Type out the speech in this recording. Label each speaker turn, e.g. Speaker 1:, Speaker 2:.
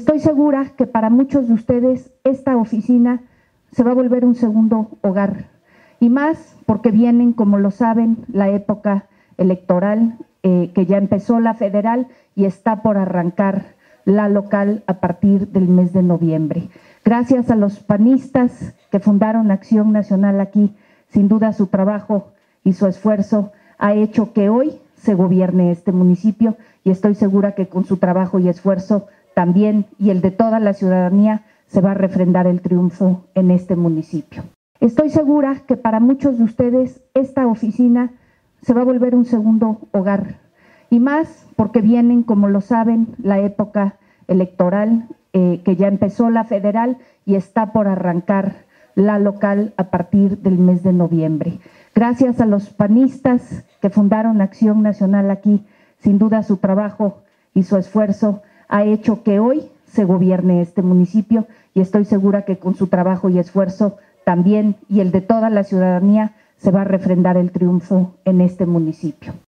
Speaker 1: Estoy segura que para muchos de ustedes esta oficina se va a volver un segundo hogar, y más porque vienen, como lo saben, la época electoral, que ya empezó la federal y está por arrancar la local a partir del mes de noviembre. Gracias a los panistas que fundaron Acción Nacional aquí, sin duda su trabajo y su esfuerzo ha hecho que hoy se gobierne este municipio, y estoy segura que con su trabajo y esfuerzo también, y el de toda la ciudadanía, se va a refrendar el triunfo en este municipio. Estoy segura que para muchos de ustedes esta oficina se va a volver un segundo hogar, y más porque vienen, como lo saben, la época electoral, que ya empezó la federal y está por arrancar la local a partir del mes de noviembre. Gracias a los panistas que fundaron Acción Nacional aquí, sin duda su trabajo y su esfuerzo ha hecho que hoy se gobierne este municipio, y estoy segura que con su trabajo y esfuerzo también, y el de toda la ciudadanía, se va a refrendar el triunfo en este municipio.